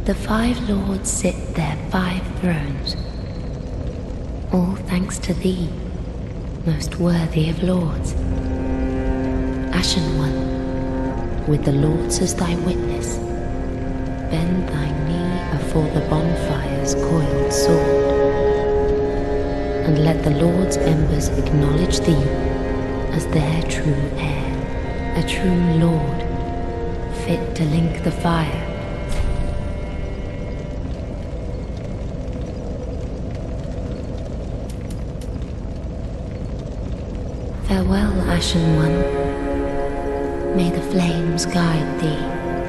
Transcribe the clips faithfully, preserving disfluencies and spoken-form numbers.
The five lords sit their five thrones, all thanks to thee, most worthy of lords. Ashen One, with the lords as thy witness, bend thy knee afore the bonfire's coiled sword, and let the lords' embers acknowledge thee as their true heir, a true lord, fit to link the fire. Farewell, Ashen One. May the flames guide thee.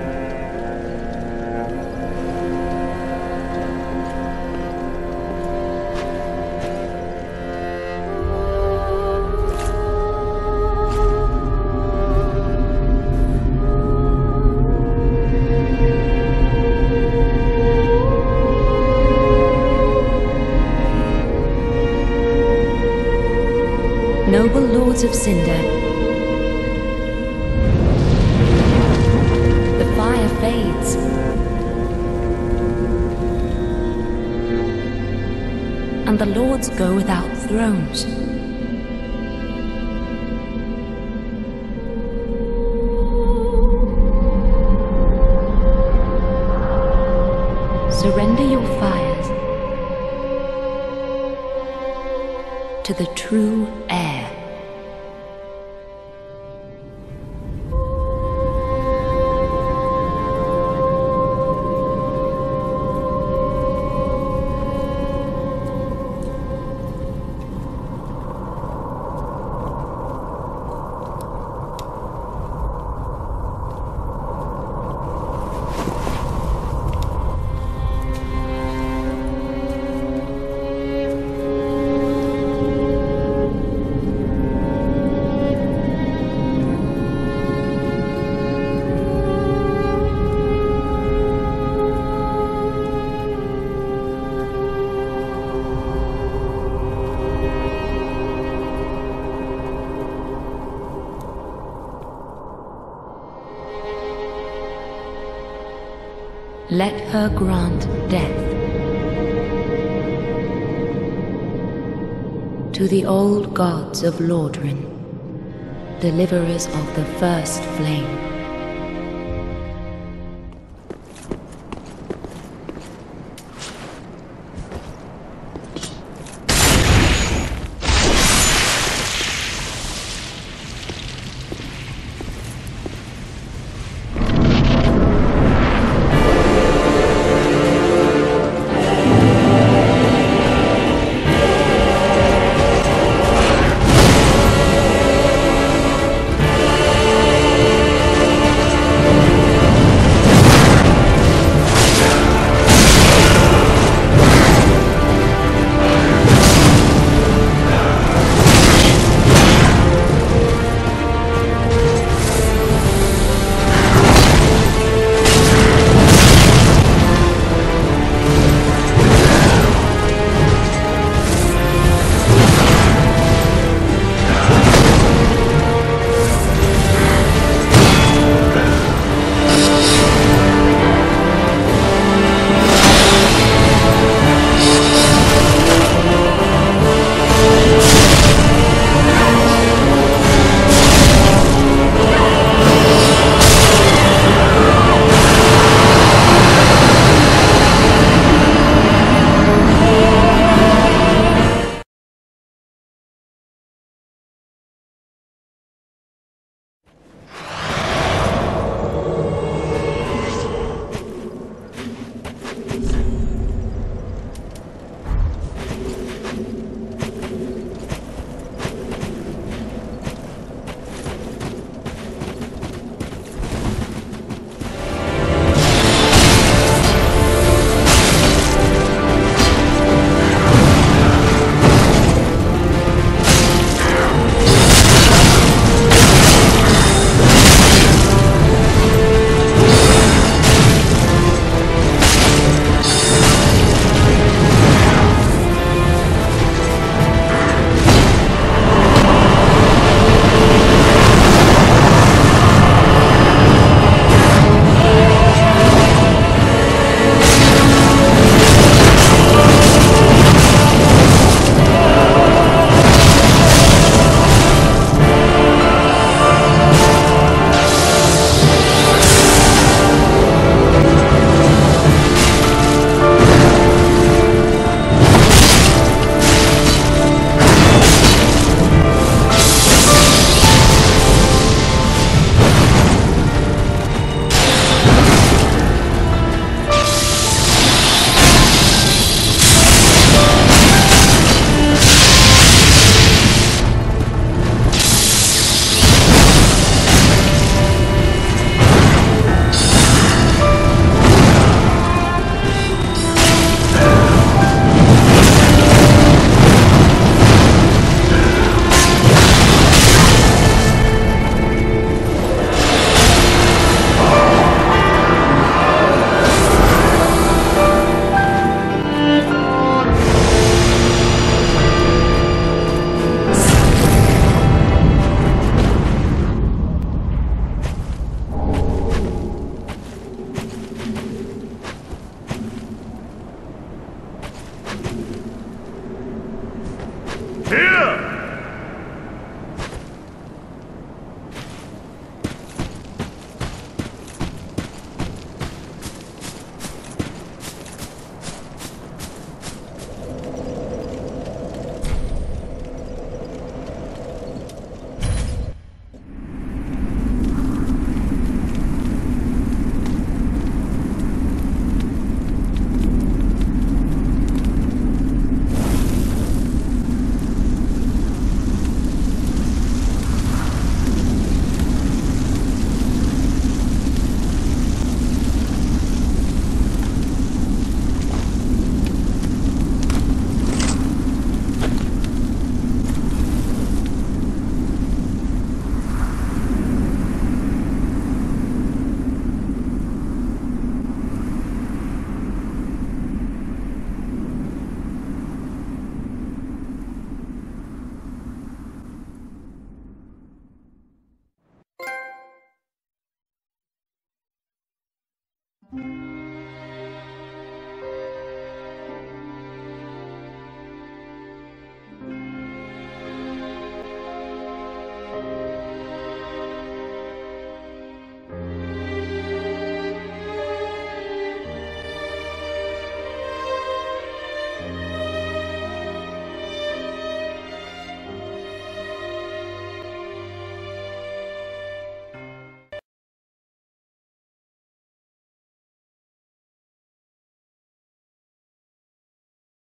Noble lords of Cinder, the fire fades. And the lords go without thrones. Surrender your fires to the true heir. Let her grant death to the old gods of Lordran, deliverers of the first flame.